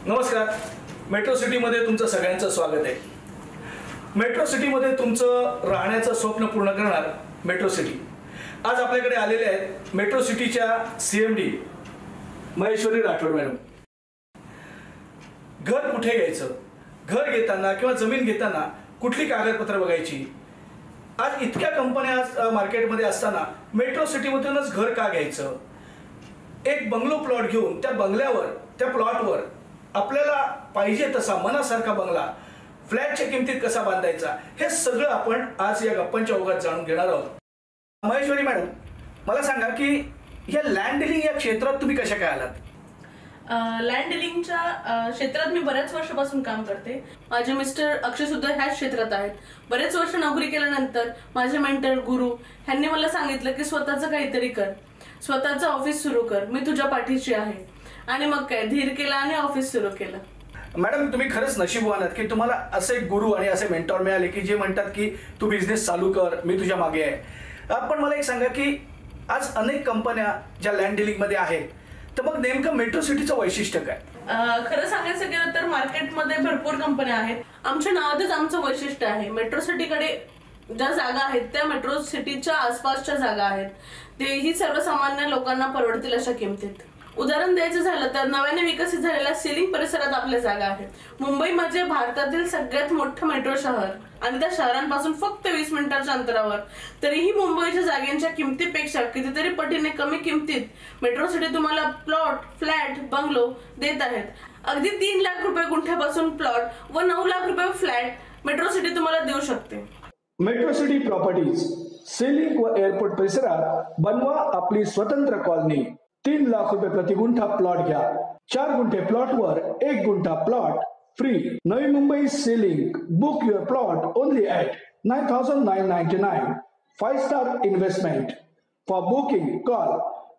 नमस्कार. मेट्रो सिटीमध्ये तुमचं सगळ्यांचं स्वागत आहे. मेट्रो सिटीमध्ये तुमचं राहण्याचं स्वप्न पूर्ण करणार मेट्रो सिटी. आज आपल्याकडे आलेले आहेत मेट्रो सिटीच्या CMD महेश्वरी राठोड मॅडम. घर कुठे घ्यायचं, घर घेताना किंवा जमीन घेताना कुठली कागदपत्र बघायची, आज इतक्या कंपन्या आज मार्केटमध्ये असताना मेट्रो सिटीमधूनच घर का घ्यायचं, एक बंगलो प्लॉट घेऊन त्या बंगल्यावर त्या प्लॉटवर आपल्याला पाहिजे तसा मनासारखा बंगला फ्लॅटच्या किमतीत कसा बांधायचा, हे सगळं आपण आज या गप्पांच्या ओघात जाणून घेणार आहोत. महेश्वरी मॅडम, मला सांगा की या लँड डीलिंग या क्षेत्रात तुम्ही कशा काय आलात? लँड डीलिंगच्या क्षेत्रात मी बऱ्याच वर्षापासून काम करते. माझे मिस्टर अक्षय सुद्धा ह्याच क्षेत्रात आहेत. बरेच वर्ष नोकरी केल्यानंतर माझे मेंटर गुरु ह्यांनी मला सांगितलं की स्वतःचं काहीतरी कर, स्वतःचं ऑफिस सुरू कर, मी तुझ्या पाठीशी आहे. आणि मग काय धीर केला आणि ऑफिस सुरू केलं. मॅडम, तुम्ही खरंच नशीबवान आहात की तुम्हाला असे गुरु आणि असे मेंटॉर मिळाले की जे म्हणतात की तू बिझनेस चालू कर, मी तुझ्या मागे आहे. पण मला एक सांगा की आज अनेक कंपन्या ज्या लँड डीलिंग मध्ये आहेत, तर मग नेमकं मेट्रो सिटीचं वैशिष्ट्य काय? खरं सांगायचं गेलं तर मार्केटमध्ये भरपूर कंपन्या आहेत. आमच्या नावातच आमचं वैशिष्ट्य आहे. मेट्रो सिटीकडे ज्या जागा आहेत त्या मेट्रो सिटीच्या आसपासच्या जागा आहेत, तेही सर्वसामान्य लोकांना परवडतील अशा किमतीत. उदाहरण द्यायचं झालं तर नव्याने विकसित झालेल्या सिलिंग परिसरात आपल्या जागा आहेत. मुंबई म्हणजे भारतातील सगळ्यात मोठं मेट्रो शहर आणि त्या शहरांपासून फक्त 20 मिनिटांच्या अंतरावर. तरीही मुंबईच्या जागेच्या किमतीपेक्षा कितीतरी पटीने कमी किमतीत मेट्रो सिटी तुम्हाला प्लॉट, फ्लॅट, बंगलो देत आहेत. अगदी 3 लाख रुपये गुंठ्यापासून प्लॉट व 9 लाख रुपये फ्लॅट मेट्रो सिटी तुम्हाला देऊ शकते. मेट्रो सिटी प्रॉपर्टीज सिलिंग व एअरपोर्ट परिसरात बनवा आपली स्वतंत्र कॉलनी. 3 लाख रुपये प्रति गुंठा प्लॉट घ्या. 4 गुंठे प्लॉटवर 1 guntha plot free. Navi Mumbai selling. Book your plot only at 9,999. 5-star investment. For booking call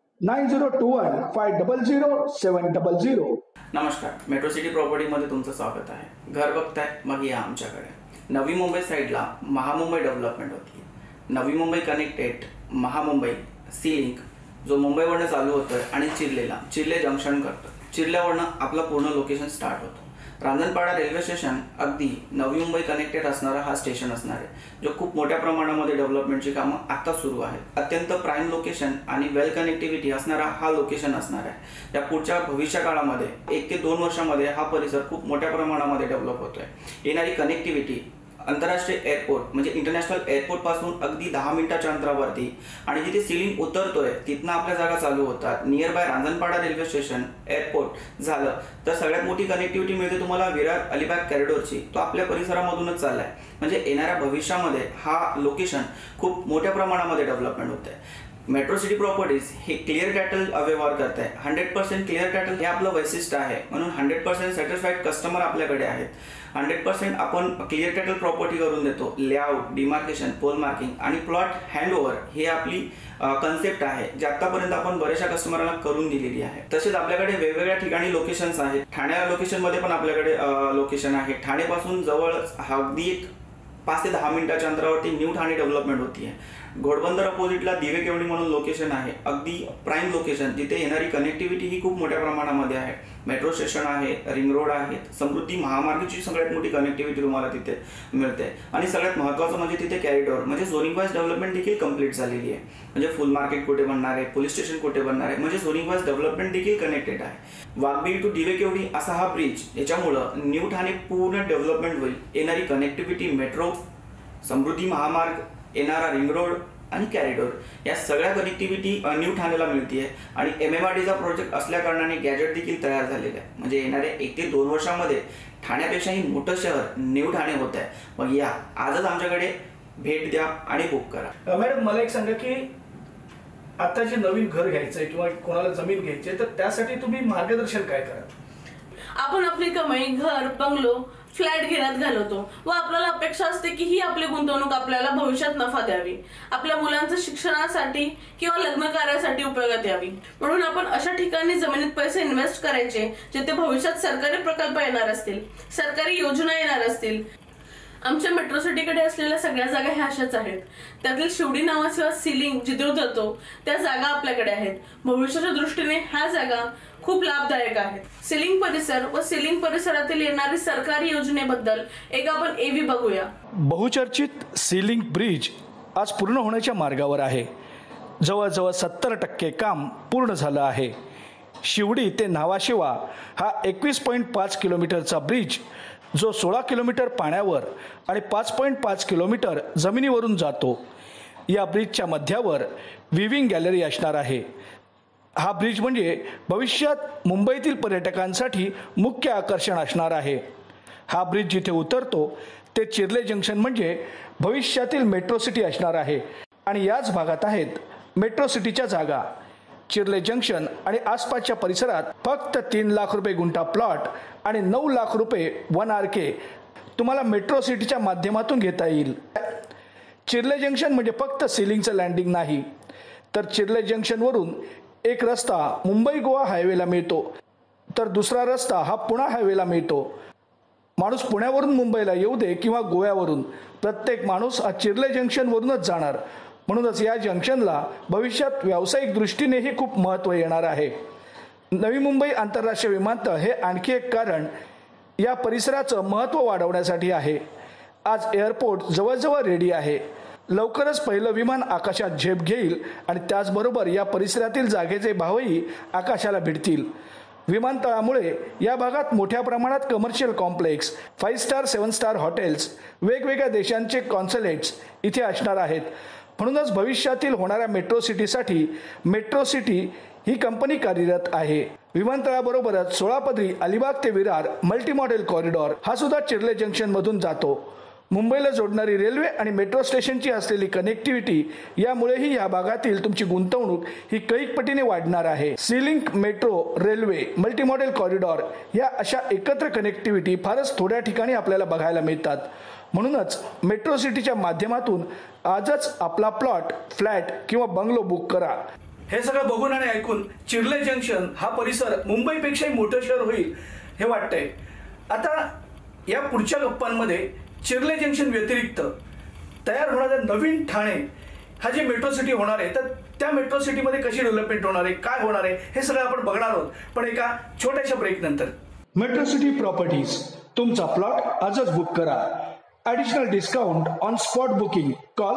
9021-500-700. नमस्कार. मेट्रो सिटी प्रॉपर्टीमध्ये तुमचं स्वागत आहे. घर बघताय मग या आमच्याकडे. नवी मुंबई साईडला महामुंबई डेव्हलपमेंट होती. नवी मुंबई कनेक्टेड महामुंबई सीलिंक जो मुंबईवरनं चालू होतोय आणि चिर्ले जंक्शन करतो. चिर्ल्यावरनं आपलं पूर्ण लोकेशन स्टार्ट होतो. रांजणपाडा रेल्वे स्टेशन अगदी नवी मुंबई कनेक्टेड असणारा हा स्टेशन असणार आहे, जो खूप मोठ्या प्रमाणामध्ये डेव्हलपमेंटची कामं आता सुरू आहेत. अत्यंत प्राईम लोकेशन आणि वेल कनेक्टिव्हिटी असणारा हा लोकेशन असणार आहे. या पुढच्या भविष्य काळामध्ये 1 ते 2 वर्षामध्ये हा परिसर खूप मोठ्या प्रमाणामध्ये डेव्हलप होतोय. येणारी कनेक्टिव्हिटी आंतरराष्ट्रीय एअरपोर्ट म्हणजे इंटरनॅशनल एअरपोर्ट पासून अगदी 10 मिनिटाच्या अंतरावरती आणि जिथे सिलिंग उतरतोय तिथनं आपल्या जागा चालू होतात. Near by Ranjanpada railway station airport झालं तर सगळ्यात मोठी कनेक्टिव्हिटी मिळते तुम्हाला विरार अलिबाग कॉरिडॉरची. तो आपल्या परिसरामधूनच चाललाय. म्हणजे येणाऱ्या भविष्यामध्ये हा लोकेशन खूप मोठ्या प्रमाणामध्ये डेव्हलपमेंट होत आहे. मेट्रो सिटी प्रॉपर्टीज हे क्लिअर टायटल व्यवहार करत आहे. 100% क्लिअर टायटल हे आपलं वैशिष्ट्य आहे. म्हणून 100% सॅटिस्फाईड कस्टमर आपल्याकडे आहेत. 100% आपण क्लिअर टायटल प्रॉपर्टी करून देतो. लेआउट, डिमार्केशन, पोल मार्किंग आणि प्लॉट हँडओव्हर हे आपली कन्सेप्ट आहे, जे आतापर्यंत आपण बऱ्याचशा कस्टमरला करून दिलेली आहे. तसेच आपल्याकडे वेगवेगळ्या ठिकाणी लोकेशन्स आहेत. ठाणे लोकेशनमध्ये पण आपल्याकडे लोकेशन आहे. ठाणेपासून जवळच अगदी 5 ते 10 मिनिटाच्या अंतरावरती न्यू ठाणे डेव्हलपमेंट होती आहे. घोडबंदर अपोजिटला दिवे केवडी म्हणून लोकेशन आहे, अगदी प्राईम लोकेशन, जिथे येणारी कनेक्टिव्हिटी ही खूप मोठ्या प्रमाणामध्ये आहे. मेट्रो स्टेशन आहे, रिंग रोड आहेत, समृद्धी महामार्गाची सगळ्यात मोठी कनेक्टिव्हिटी तुम्हाला तिथे मिळते. आणि सगळ्यात महत्त्वाचं म्हणजे तिथे कॉरिडॉर म्हणजे झोनिंग वाईज डेव्हलपमेंट देखील कंप्लीट झालेली आहे. म्हणजे फुल मार्केट कुठे बनणार आहे, पोलीस स्टेशन कुठे बनणार आहे, म्हणजे झोनिंग वाईज डेव्हलपमेंट देखील कनेक्टेड आहे. वाघबी टू दिवे केवडी असा हा ब्रिज, याच्यामुळं न्यू ठाणे पूर्ण डेव्हलपमेंट होईल. येणारी कनेक्टिव्हिटी मेट्रो, समृद्धी महामार्ग, येणारा रिंग रोड आणि कॉरिडॉर या सगळ्या कनेक्टिव्हिटी न्यू ठाणेला मिळते. आणि MMRDचा प्रोजेक्ट असल्या कारणाने गॅजेट देखील तयार झालेलं आहे. म्हणजे येणाऱ्या 1 ते 2 वर्षामध्ये ठाण्यापेक्षाही मोठं शहर न्यू ठाणे होत आहे. मग या आजच आमच्याकडे भेट द्या आणि बुक करा. मॅडम, मला एक सांगा की आता जे नवीन घर घ्यायचंय किंवा कोणाला जमीन घ्यायची तर त्यासाठी तुम्ही मार्गदर्शन काय कराल? आपण आपली कमाई घर, बंगलो, फ्लॅट घेण्यात घालवतो व आपल्याला अपेक्षा असते की ही आपली गुंतवणूक आपल्याला भविष्यात नफा द्यावी, आपल्या मुलांच्या शिक्षणासाठी किंवा लग्न कार्यासाठी उपयोगात यावी. म्हणून आपण अशा ठिकाणी जमिनीत पैसे इन्व्हेस्ट करायचे जिथे भविष्यात सरकारी प्रकल्प येणार असतील, सरकारी योजना येणार असतील. आमच्या मेट्रो सिटीकडे असलेल्या सगळ्या जागा ह्या अशाच आहेत. त्यातील शिवडी नावाचा सिलिंग जिथे उतरतो त्या जागा आपल्याकडे आहेत. भविष्याच्या दृष्टीने ह्या जागा खूप लाभदायक आहेत। सिलिंग परिसर व सिलिंग परिसरातील येणारी सरकारी योजनेबद्दल एक आपण एव्ही बघूया। बहुचर्चित सीलिंग ब्रिज आज पूर्ण होण्याच्या मार्गावर आहे। जवळजवळ 70% काम पूर्ण झालं आहे। शिवडी ते न्हावाशिवा हा 21.5 किलोमीटरचा ब्रिज जो 16 किलोमीटर पाण्यावर आणि 5.5 किलोमीटर जमिनीवरून जातो। या ब्रिजच्या मध्यावर विविंग गॅलरी असणार आहे। हा ब्रिज म्हणजे भविष्यात मुंबईतील पर्यटकांसाठी मुख्य आकर्षण असणार आहे। हा ब्रिज जिथे उतरतो ते चिर्ले जंक्शन म्हणजे भविष्यातील मेट्रो सिटी असणार आहे आणि याच भागात आहेत मेट्रो सिटीच्या जागा। चिर्ले जंक्शन आणि आसपासच्या परिसरात फक्त 3 लाख रुपये गुंठा प्लॉट आणि 9 लाख रुपये 1 RK तुम्हाला मेट्रो सिटीच्या माध्यमातून घेता येईल। चिर्ले जंक्शन म्हणजे फक्त सिलिंगचं लँडिंग नाही, तर चिर्ले जंक्शनवरून एक रस्ता मुंबई गोवा हायवेला मिळतो, तर दुसरा रस्ता हा पुणा हायवेला मिळतो। माणूस पुण्यावरून मुंबईला येऊ दे किंवा गोव्यावरून, प्रत्येक माणूस हा चिर्ले जंक्शनवरूनच जाणार। म्हणूनच या जंक्शनला भविष्यात व्यावसायिक दृष्टीनेही खूप महत्त्व येणार आहे। नवी मुंबई आंतरराष्ट्रीय विमानतळ हे आणखी एक कारण या परिसराचं महत्त्व वाढवण्यासाठी आहे। आज एअरपोर्ट जवळजवळ रेडी आहे। लवकरच पहिलं विमान आकाशात झेप घेईल आणि त्याचबरोबर या परिसरातील जागेचे भावही आकाशाला भिडतील। विमानतळामुळे या भागात मोठ्या प्रमाणात commercial complex, 5 star 7 star hotels, वेगवेगळ्या देशांचे कॉन्सुलेट्स इथे असणार आहेत। म्हणूनच भविष्यातील होणाऱ्या मेट्रो सिटीसाठी मेट्रो सिटी ही कंपनी कार्यरत आहे। विमानतळाबरोबरच 16 पदरी अलिबाग ते विरार मल्टी मॉडेल कॉरिडॉर हा सुद्धा चिर्ले जंक्शन मधून जातो। मुंबईला जोडणारी रेल्वे आणि मेट्रो स्टेशनची असलेली कनेक्टिव्हिटी यामुळेही या भागातील तुमची गुंतवणूक ही कैक पटीने वाढणार आहे। Sea link, metro, railway, multi modal corridor या अशा एकत्र कनेक्टिव्हिटी फारच थोड्या ठिकाणी आपल्याला बघायला मिळतात। म्हणूनच मेट्रो सिटीच्या माध्यमातून आजच आपला प्लॉट, फ्लॅट किंवा बंगलो बुक करा। हे सगळं बघून आणि ऐकून चिर्ले जंक्शन हा परिसर मुंबईपेक्षाही मोठं शहर होईल हे वाटतंय। आता या पुढच्या गप्पांमध्ये चिर्ले जंक्शन व्यतिरिक्त तयार होणाऱ्या नवीन ठाणे हा जे मेट्रो सिटी होणार आहे, तर त्या मेट्रो सिटीमध्ये कशी डेव्हलपमेंट होणार आहे, काय होणार आहे, हे सगळं आपण बघणार आहोत, पण एका छोट्याशा ब्रेक नंतर। मेट्रो सिटी प्रॉपर्टीज, तुमचा प्लॉट आजच बुक करा। Additional discount on spot booking, call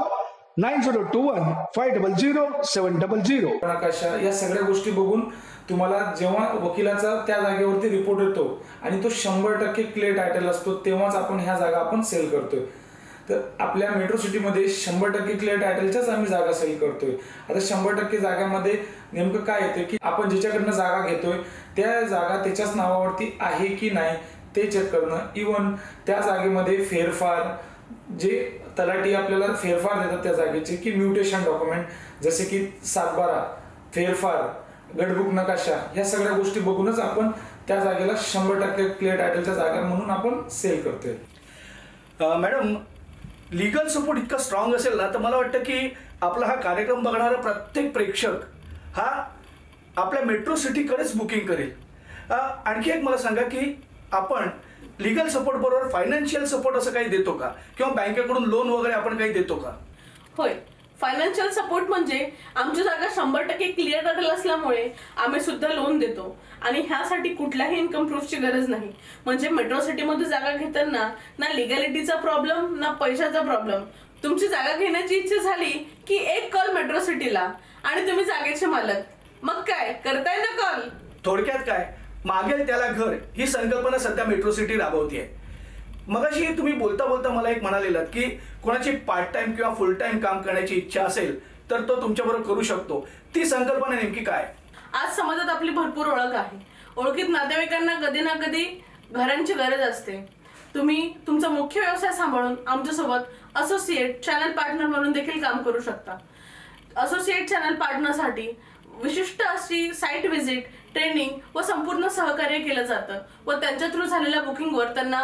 9021500700। नकाशा या सगळ्या गोष्टी बघून तुम्हाला जेव्हा वकिलाचा त्या जागेवरती रिपोर्ट येतो आणि तो 100% क्लिअर टायटल असतो, तेव्हाच आपण ह्या जागा आपण सेल करतोय। तर आपल्या मेट्रो सिटीमध्ये 100% क्लिअर टायटलच्याच आम्ही जागा सेल करतोय। आता 100% जागामध्ये नेमकं काय येते की आपण ज्याच्याकडनं जागा घेतोय त्या जागा त्याच्याच नावावरती आहे की नाही ते चेक करणं, इव्हन त्या जागेमध्ये फेरफार, जे तलाठी आपल्याला फेरफार देतात त्या जागेचे की म्युटेशन डॉक्युमेंट, जसे की 7/12 फेरफार, गडबुक नकाशा, या सगळ्या गोष्टी बघूनच आपण त्या जागेला 100% क्लिअर टायटलच्या जागा म्हणून आपण सेल करतोय। मॅडम, लीगल सपोर्ट इतका स्ट्रॉंग असेल ना, तर मला वाटतं की आपला हा कार्यक्रम बघणारा प्रत्येक प्रेक्षक हा आपल्या मेट्रो सिटीकडेच बुकिंग करेल। आणखी एक मला सांगा की आपण लीगल सपोर्ट बरोबर फायनान्शियल सपोर्ट असं काही देतो का, किंवा बँकेकडून लोन वगैरे आपण काही देतो का? होय, फायनान्शियल सपोर्ट म्हणजे आमची जागा 100% क्लिअर टायटल असल्यामुळे आम्ही सुद्धा लोन देतो आणि ह्यासाठी कुठल्याही इन्कम प्रूफची गरज नाही। म्हणजे मेट्रो सिटीमध्ये जागा घेताना ना लिगॅलिटीचा प्रॉब्लेम ना पैशाचा प्रॉब्लेम। तुमची जागा घेण्याची इच्छा झाली की एक कॉल मेट्रो सिटीला आणि तुम्ही जागेचे मालक। मग काय करताय ना कॉल। थोडक्यात काय, मागेल त्याला घर ही संकल्पना सध्या मेट्रो सिटी राबवतीये। मगाशी तुम्ही बोलता बोलता मला एक म्हणालेलात की कोणाची पार्ट टाइम किंवा फुल टाइम काम करण्याची इच्छा असेल तर तो तुमच्याबरोबर करू शकतो। ती संकल्पना नेमकी काय? आज समाजात आपली भरपूर ओळख आहे। ओळखीत नातेवाईकांना कधी ना कधी घरांची गरज असते। तुम्ही तुमचा मुख्य व्यवसाय सांभाळून आमच्यासोबत असोसिएट चॅनल पार्टनर म्हणून देखील काम करू शकता। असोसिएट चॅनल पार्टनरसाठी विशिष्ट अशी साइट व्हिजिट, ट्रेनिंग व संपूर्ण सहकार्य केलं जातं व त्यांच्या थ्रू झालेल्या बुकिंगवर त्यांना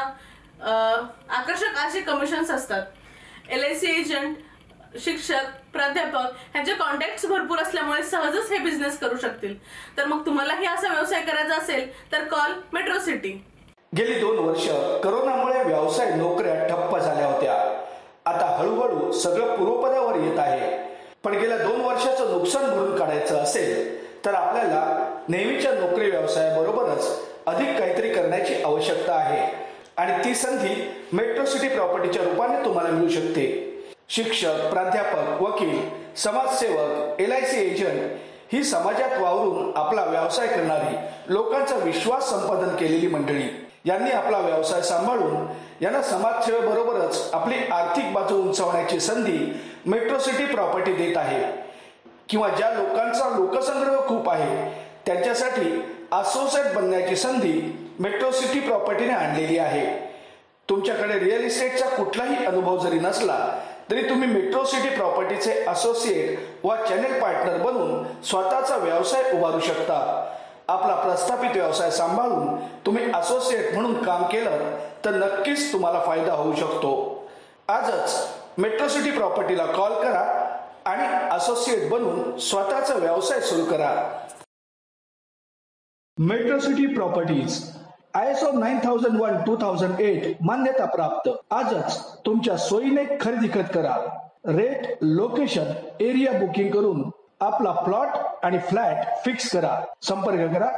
आकर्षक असे कमिशन्स असतात। LIC एजंट, शिक्षक, प्राध्यापक यांचे कॉन्टॅक्ट्स भरपूर असल्यामुळे सहजच हे बिझनेस करू शकतील। तर मग तुम्हालाही असा व्यवसाय करायचा असेल तर कॉल मेट्रो सिटी। गेली 2 वर्ष करोनामुळे व्यवसाय नोकऱ्या ठप्प झाल्या होत्या। आता हळूहळू सगळं पूर्वपदावर येत आहे, पण गेल्या 2 वर्षाचं नुकसान भरून काढायचं असेल तर आपल्याला नेहमीच्या नोकरी व्यवसायाबरोबरच अधिक काहीतरी करण्याची आवश्यकता आहे आणि ती संधी मेट्रो सिटी प्रॉपर्टीच्या रूपाने तुम्हाला मिळू शकते. शिक्षक, प्राध्यापक, वकील, समाजसेवक, LIC एजंट ही समाजात वावरून आपला व्यवसाय करणारी, लोकांचा विश्वास संपादन केलेली मंडळी यांनी आपला व्यवसाय सांभाळून यांना समाजसेवेबरोबरच आपली आर्थिक बाजू उंचावण्याची संधी मेट्रो सिटी प्रॉपर्टी देत आहे. किंवा ज्या लोकांचा लोकसंग्रह खूप आहे त्यांच्यासाठी असोसिएट बनण्याची संधी मेट्रो सिटी प्रॉपर्टीने आणलेली आहे. तुमच्याकडे रिअल इस्टेटचा कुठलाही अनुभव जरी नसला तरी तुम्ही मेट्रो सिटी प्रॉपर्टीचे असोसिएट वा चॅनेल पार्टनर बनून स्वतःचा व्यवसाय उभारू शकता. आपला प्रस्थापित व्यवसाय सांभाळून तुम्ही असोसिएट म्हणून काम केलं तर नक्कीच तुम्हाला फायदा होऊ शकतो. आजच मेट्रो सिटी प्रॉपर्टीला कॉल करा आणि असोसिएट बनून स्वतःचा व्यवसाय सुरू करा. मेट्रो सिटी प्रॉपर्टीज ISO 9001:2008 मान्यता प्राप्त. आजच तुमच्या सोयीने खरेदी खत करा. रेट, लोकेशन, एरिया बुकिंग करून आपला प्लॉट आणि फ्लॅट फिक्स करा. संपर्क करा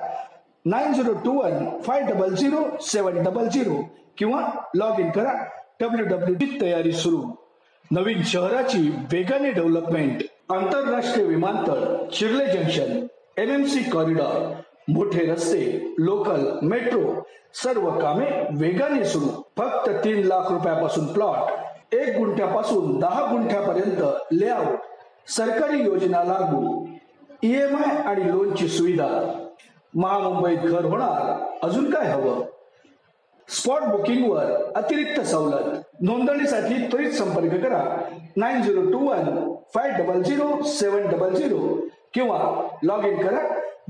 9021500700 किंवा लॉग इन करा www. तयारी सुरू. नवीन शहराची वेगाने डेव्हलपमेंट, आंतरराष्ट्रीय विमानतळ, शिर्ले जंक्शन, MMC कॉरिडॉर, मोठे रस्ते, लोकल, मेट्रो सर्व कामे वेगाने सुरू. फक्त 3 लाख रुपयापासून प्लॉट, 1 गुंठ्यापासून 10 गुंठ्यापर्यंत लेआउट, सरकारी योजना लागू, EMI आणि लोनची सुविधा. महामुंबईत घर होणार, अजून काय हवं? स्पॉट बुकिंग वर अतिरिक्त सवलत. नोंदणीसाठी त्वरित संपर्क करा 9021500700 किंवा लॉग इन करा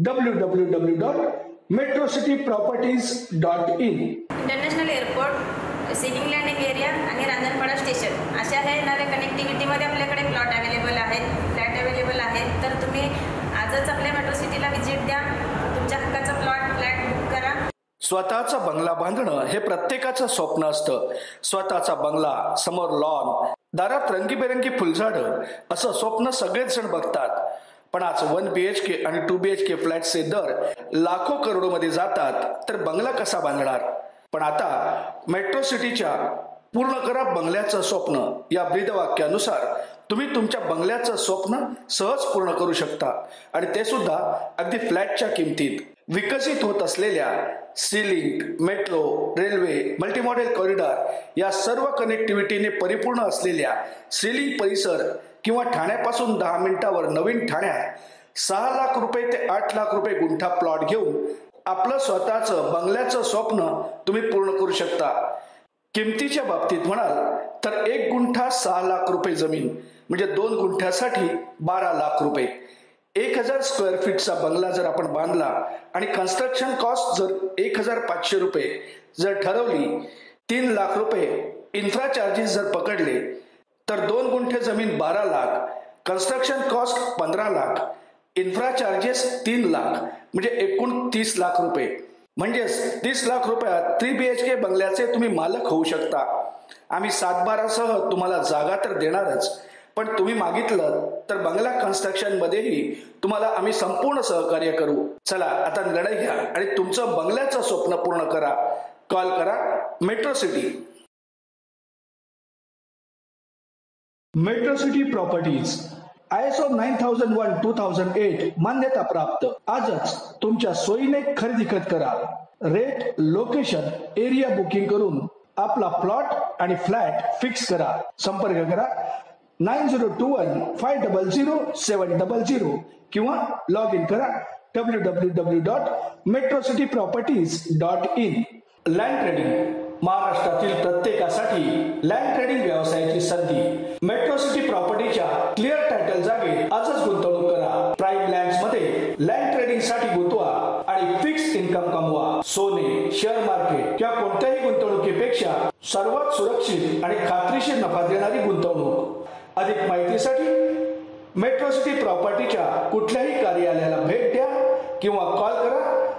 www.metrocityproperties.in. International airport, sea link landing area आणि रांजणपाडा स्टेशन अशा हे येणाऱ्या कनेक्टिव्हिटीमध्ये आपल्याकडे प्लॉट अवेलेबल आहेत, फ्लॅट अवेलेबल आहेत. तर तुम्ही आजच आपल्या मेट्रो सिटीला व्हिजिट द्या. तुमच्या हक्काचा प्लॉट, फ्लॅट बुक करा. स्वतःचा बंगला बांधणं हे प्रत्येकाचं स्वप्न असतं. स्वतःचा बंगला, समोर लॉन, दारात रंगीबेरंगी फुलझाडं असं स्वप्न सगळेच जण बघतात. पण आज 1 BHK आणि 2 BHK फ्लॅटचे दर लाखो करोडोमध्ये जातात, तर बंगला कसा बांधणार? पण आता मेट्रो सिटीच्या पूर्ण करा बंगल्याचं स्वप्न या ब्रीदवाक्यानुसार तुम्ही तुमच्या बंगल्याचं स्वप्न सहज पूर्ण करू शकता आणि ते सुद्धा अगदी फ्लॅटच्या किमतीत. विकसित होत असलेल्या sea link, metro, railway, multimodal corridor या सर्व कनेक्टिव्हिटीने परिपूर्ण असलेल्या सीलिंग परिसर किंवा ठाण्यापासून 10 मिनिटावर नवीन ठाण्यात 6 लाख रुपये ते 8 लाख रुपये गुंठा प्लॉट घेऊन आपलं स्वतःचं बंगल्याचं स्वप्न तुम्ही पूर्ण करू शकता. किमतीच्या बाबतीत म्हणाल तर 1 गुंठा 6 लाख रुपये जमीन म्हणजे 2 गुंठ्यासाठी 12 लाख रुपये. 1000 स्क्वेअर फीटचा बंगला जर आपण बांधला आणि कन्स्ट्रक्शन कॉस्ट जर 1500 रुपये जर ठरवली, 3 लाख रुपये इन्फ्रा चार्जेस जर पकडले तर 2 गुंठे जमीन 12 lakh, construction cost 15 lakh, infra charges 3 lakh म्हणजे एकूण 30 लाख रुपये. म्हणजेच 30 लाख रुपयात 3 BHK बंगल्याचे तुम्ही मालक होऊ शकता. आम्ही 7/12 सह तुम्हाला जागा तर देणारच, पण तुम्ही मागितलं तर बंगला कन्स्ट्रक्शन मध्येही तुम्हाला आम्ही संपूर्ण सहकार्य करू. चला आता लढाई घ्या आणि तुमचं बंगल्याचं स्वप्न पूर्ण करा. कॉल करा metro city. Metro city properties ISO 9001:2008 मान्यता प्राप्त. आजच तुमच्या सोयीने खरेदी खत करा. रेट, लोकेशन, एरिया बुकिंग करून आपला प्लॉट आणि फ्लॅट फिक्स करा. संपर्क करा 9021500700 किंवा लॉग इन करा www.metrocityproperties.in. लँड ट्रेडिंग महाराष्ट्रातील प्रत्येकासाठी लँड ट्रेडिंग व्यवसायाची संधी. मेट्रो सिटी प्रॉपर्टीच्या क्लिअर टायटल जागेत आजच गुंतवणूक करा. प्राईम लँड्स मध्ये लँड ट्रेडिंग साठी गुंतवा आणि फिक्स इन्कम कमवा. सोने, शेअर मार्केट किंवा कोणत्याही गुंतवणुकीपेक्षा सर्वात सुरक्षित आणि खात्रीशीर नफा देणारी गुंतवणूक. अधिक माहितीसाठी मेट्रो सिटी प्रॉपर्टीच्या कुठल्याही कार्यालयाला भेट द्या किंवा कॉल करा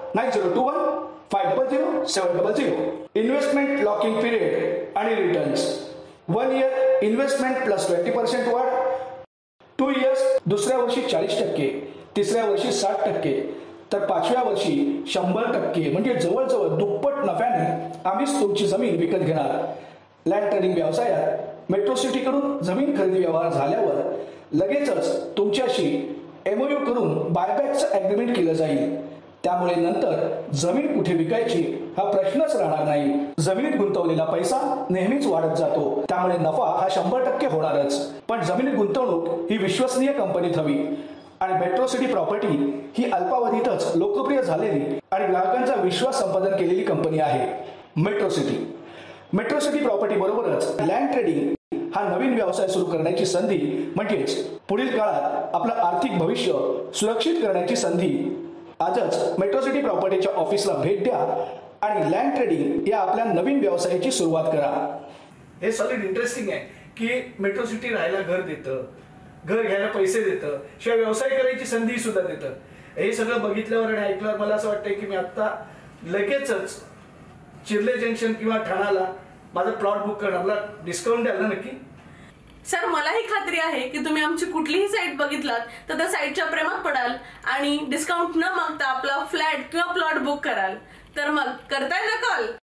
9021500700. इन्व्हेस्टमेंट लॉकिंग पिरियड आणि रिटर्न्स 1 इयर इन्व्हेस्टमेंट प्लस 20% वाढ, 2 इयर्स दुसऱ्या वर्षी 40%, तिसऱ्या वर्षी 60%, तर 5व्या वर्षी 100% म्हणजे जवळजवळ दुप्पट नफ्याने आम्हीच तुमची जमीन विकत घेणार. लँड ट्रेडिंग व्यवसायात मेट्रो सिटीकडून जमीन खरेदी व्यवहार झाल्यावर लगेचच तुमच्याशी MOU करून बायबॅकचं ॲग्रीमेंट केलं जाईल. त्यामुळे नंतर जमीन कुठे विकायची हा प्रश्नच राहणार नाही. जमिनीत गुंतवलेला पैसा नेहमीच वाढत जातो, त्यामुळे नफा हा 100% होणारच. पण जमिनीत गुंतवणूक ही विश्वसनीय कंपनीत हवी आणि मेट्रो सिटी प्रॉपर्टी ही अल्पावधीतच लोकप्रिय झालेली आणि ग्राहकांचा विश्वास संपादन केलेली कंपनी आहे. मेट्रो सिटी प्रॉपर्टी बरोबरच लँड ट्रेडिंग हा नवीन व्यवसाय सुरू करण्याची संधी, म्हणजेच पुढील काळात आपलं आर्थिक भविष्य सुरक्षित करण्याची संधी. आजच मेट्रो सिटी प्रॉपर्टीच्या ऑफिसला भेट द्या आणि लँड ट्रेडिंग या आपल्या नवीन व्यवसायाची सुरुवात करा. हे सॉलिड इंटरेस्टिंग आहे की मेट्रो सिटी राहायला घर देतं, घर घ्यायला पैसे देतं, शिवाय व्यवसाय करायची संधी सुद्धा देतं. हे सगळं बघितल्यावर आणि ऐकल्यावर मला असं वाटतंय की मी आता लगेचच चिर्ले जंक्शन किंवा ठाण्याला माझा प्लॉट बुक करणार. मला डिस्काउंट द्याल ना नक्की? सर, मलाही खात्री आहे की तुम्ही आमची कुठलीही साईट बघितलात तर त्या साईटच्या प्रेमात पडाल आणि डिस्काउंट न मागता आपला फ्लॅट किंवा प्लॉट बुक कराल. तर मग करताय ना कॉल?